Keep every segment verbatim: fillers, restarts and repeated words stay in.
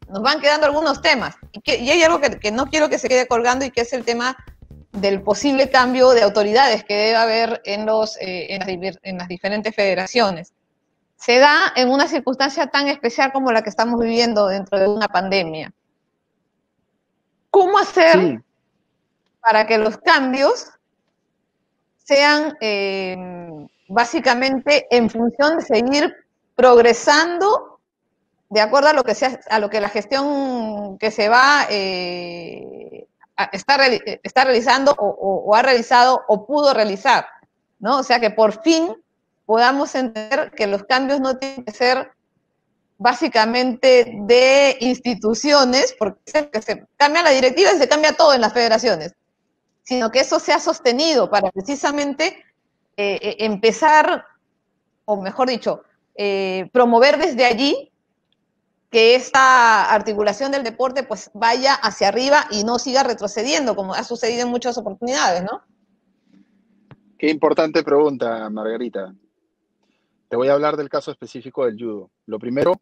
nos van quedando algunos temas. Y, que, y hay algo que, que no quiero que se quede colgando y que es el tema del posible cambio de autoridades que debe haber en, los, eh, en, las, en las diferentes federaciones. Se da en una circunstancia tan especial como la que estamos viviendo dentro de una pandemia. ¿Cómo hacer sí. para que los cambios sean eh, básicamente en función de seguir progresando de acuerdo a lo que, sea, a lo que la gestión que se va eh, a, está, está realizando o, o, o ha realizado o pudo realizar, ¿no? O sea, que por fin podamos entender que los cambios no tienen que ser básicamente de instituciones, porque se, se cambia la directiva y se cambia todo en las federaciones, sino que eso sea sostenido para precisamente eh, empezar, o mejor dicho, eh, promover desde allí que esta articulación del deporte pues vaya hacia arriba y no siga retrocediendo, como ha sucedido en muchas oportunidades, ¿no? Qué importante pregunta, Margarita. Te voy a hablar del caso específico del judo. Lo primero,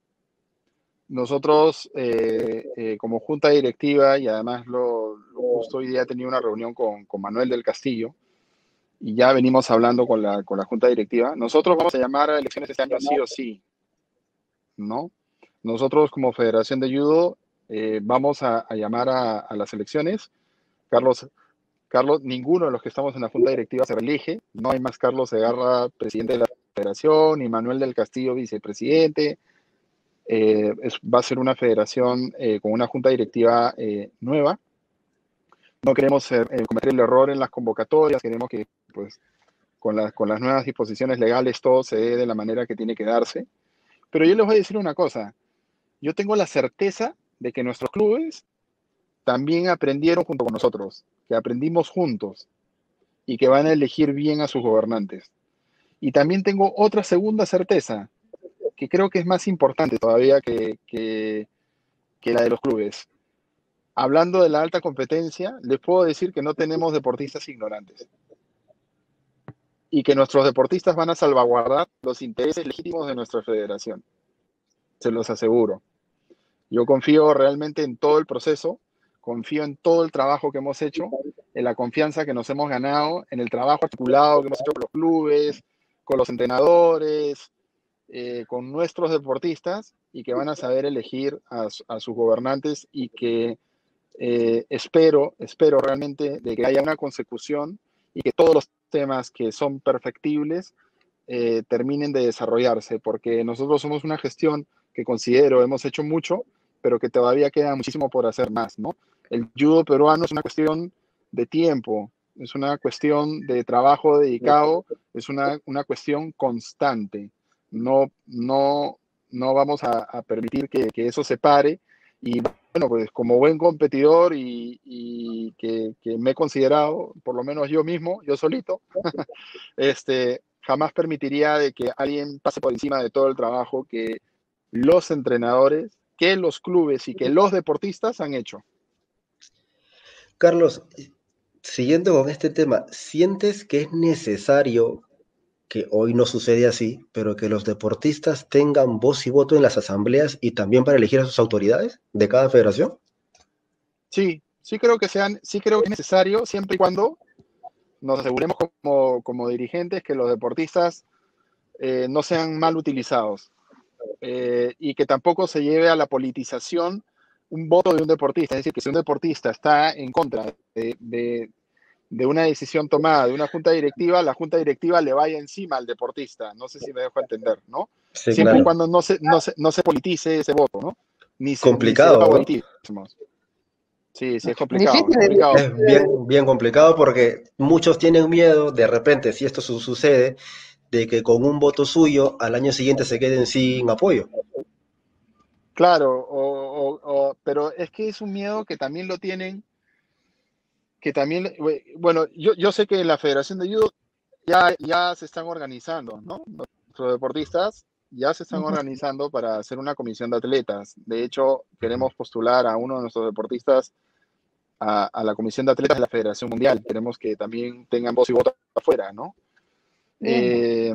nosotros eh, eh, como junta directiva, y además lo, lo justo hoy día he tenido una reunión con, con Manuel del Castillo, y ya venimos hablando con la, con la junta directiva, nosotros vamos a llamar a elecciones este año sí o sí, ¿no? Nosotros como Federación de Judo eh, vamos a, a llamar a, a las elecciones. Carlos, Carlos, ninguno de los que estamos en la junta directiva se reelige, no hay más Carlos Segarra, presidente de la federación, y Manuel del Castillo, vicepresidente. Eh, es, va a ser una federación eh, con una junta directiva eh, nueva. No queremos eh, cometer el error en las convocatorias, queremos que pues, con, la, con las nuevas disposiciones legales todo se dé de la manera que tiene que darse. Pero yo les voy a decir una cosa, yo tengo la certeza de que nuestros clubes también aprendieron junto con nosotros, que aprendimos juntos y que van a elegir bien a sus gobernantes. Y también tengo otra segunda certeza, que creo que es más importante todavía que, que, que la de los clubes. Hablando de la alta competencia, les puedo decir que no tenemos deportistas ignorantes y que nuestros deportistas van a salvaguardar los intereses legítimos de nuestra federación. Se los aseguro. Yo confío realmente en todo el proceso, confío en todo el trabajo que hemos hecho, en la confianza que nos hemos ganado, en el trabajo articulado que hemos hecho con los clubes, con los entrenadores, eh, con nuestros deportistas, y que van a saber elegir a, a sus gobernantes, y que eh, espero, espero realmente de que haya una consecución y que todos los temas que son perfectibles eh, terminen de desarrollarse, porque nosotros somos una gestión que considero hemos hecho mucho, pero que todavía queda muchísimo por hacer más, ¿no? El judo peruano es una cuestión de tiempo, es una cuestión de trabajo dedicado, es una, una cuestión constante. No, no, no vamos a, a permitir que, que eso se pare. Y bueno, pues como buen competidor y, y que, que me he considerado, por lo menos yo mismo, yo solito, este, jamás permitiría de que alguien pase por encima de todo el trabajo que los entrenadores, que los clubes y que los deportistas han hecho. Carlos, siguiendo con este tema, ¿sientes que es necesario, que hoy no sucede así, pero que los deportistas tengan voz y voto en las asambleas y también para elegir a sus autoridades de cada federación? Sí, sí creo que sean, sí creo que es necesario, siempre y cuando nos aseguremos como, como dirigentes que los deportistas eh, no sean mal utilizados eh, y que tampoco se lleve a la politización un voto de un deportista. Es decir, que si un deportista está en contra de, de, de una decisión tomada de una junta directiva, la junta directiva le vaya encima al deportista. No sé si me dejo entender, ¿no? Sí, siempre claro. y cuando no se, no, se, no se politice ese voto, ¿no? Ni se, complicado, ni se dé ¿no? favoritismos. Sí, sí, es complicado. Difícil, es, complicado. Es bien, bien complicado porque muchos tienen miedo, de repente, si esto su sucede, de que con un voto suyo al año siguiente se queden sin apoyo. Claro, o, o, o, pero es que es un miedo que también lo tienen, que también, bueno, yo, yo sé que la Federación de Judo ya, ya se están organizando, ¿no? Nuestros deportistas ya se están organizando para hacer una comisión de atletas. De hecho, queremos postular a uno de nuestros deportistas a, a la comisión de atletas de la Federación Mundial. Queremos que también tengan voz y voto afuera, ¿no? Eh,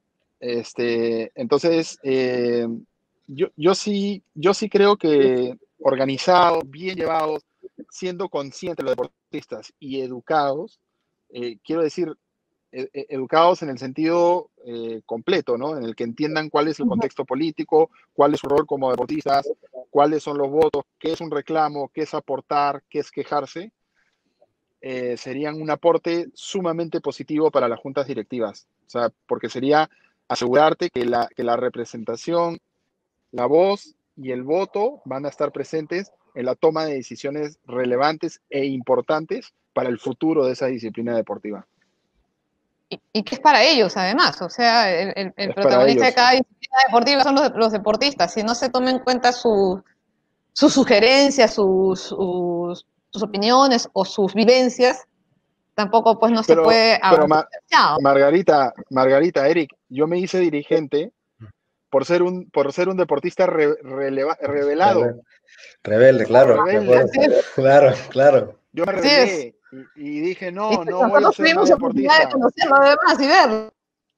este, entonces, eh, yo, yo, sí, yo sí creo que organizados, bien llevados, siendo conscientes los deportistas y educados, eh, quiero decir, ed educados en el sentido eh, completo, ¿no? En el que entiendan cuál es el contexto político, cuál es su rol como deportistas, cuáles son los votos, qué es un reclamo, qué es aportar, qué es quejarse, eh, serían un aporte sumamente positivo para las juntas directivas. O sea, porque sería asegurarte que la, que la representación, la voz y el voto van a estar presentes en la toma de decisiones relevantes e importantes para el futuro de esa disciplina deportiva. Y, y que es para ellos, además. O sea, el, el, el protagonista de cada disciplina deportiva son los, los deportistas. Si no se toman en cuenta su, sus sugerencias, sus, sus, sus opiniones o sus vivencias, tampoco pues no pero, se puede pero Ma Margarita, Margarita, Eric, yo me hice dirigente por ser un, por ser un deportista re, releva, revelado. Rebelde, claro. Rebelde. Claro, claro. Yo me rebelé y, y dije, no, y no voy a ser más deportista. De conocerlo además y verlo.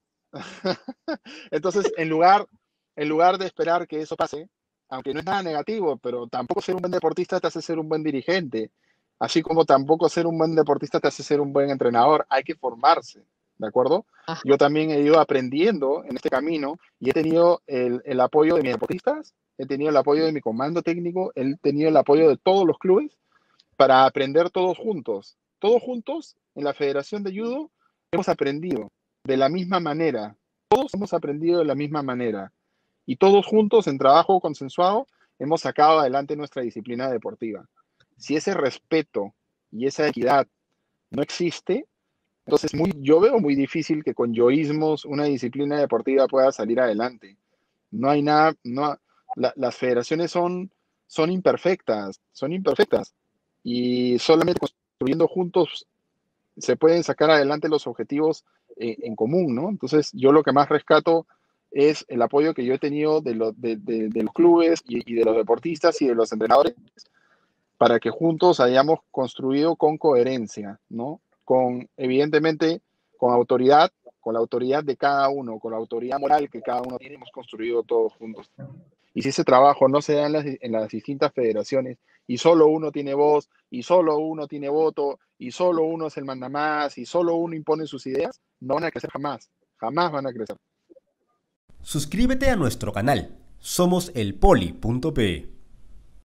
Entonces, en lugar, en lugar de esperar que eso pase, aunque no es nada negativo, pero tampoco ser un buen deportista te hace ser un buen dirigente, así como tampoco ser un buen deportista te hace ser un buen entrenador. Hay que formarse, ¿de acuerdo? Ajá. Yo también he ido aprendiendo en este camino y he tenido el, el apoyo de mis deportistas, he tenido el apoyo de mi comando técnico, he tenido el apoyo de todos los clubes para aprender todos juntos. Todos juntos en la Federación de Judo hemos aprendido de la misma manera. Todos hemos aprendido de la misma manera. Y todos juntos, en trabajo consensuado, hemos sacado adelante nuestra disciplina deportiva. Si ese respeto y esa equidad no existe, entonces muy, yo veo muy difícil que con yoísmos una disciplina deportiva pueda salir adelante. No hay nada, no, la, las federaciones son, son imperfectas, son imperfectas. Y solamente construyendo juntos se pueden sacar adelante los objetivos eh, en común, ¿no? Entonces, yo lo que más rescato es el apoyo que yo he tenido de, lo, de, de, de los clubes y, y de los deportistas y de los entrenadores para que juntos hayamos construido con coherencia, ¿no? Con, evidentemente, con autoridad, con la autoridad de cada uno, con la autoridad moral que cada uno tiene, hemos construido todos juntos. Y si ese trabajo no se da en las, en las distintas federaciones y solo uno tiene voz, y solo uno tiene voto, y solo uno es el mandamás, y solo uno impone sus ideas, no van a crecer jamás. Jamás van a crecer. Suscríbete a nuestro canal. Somos el poli punto pe.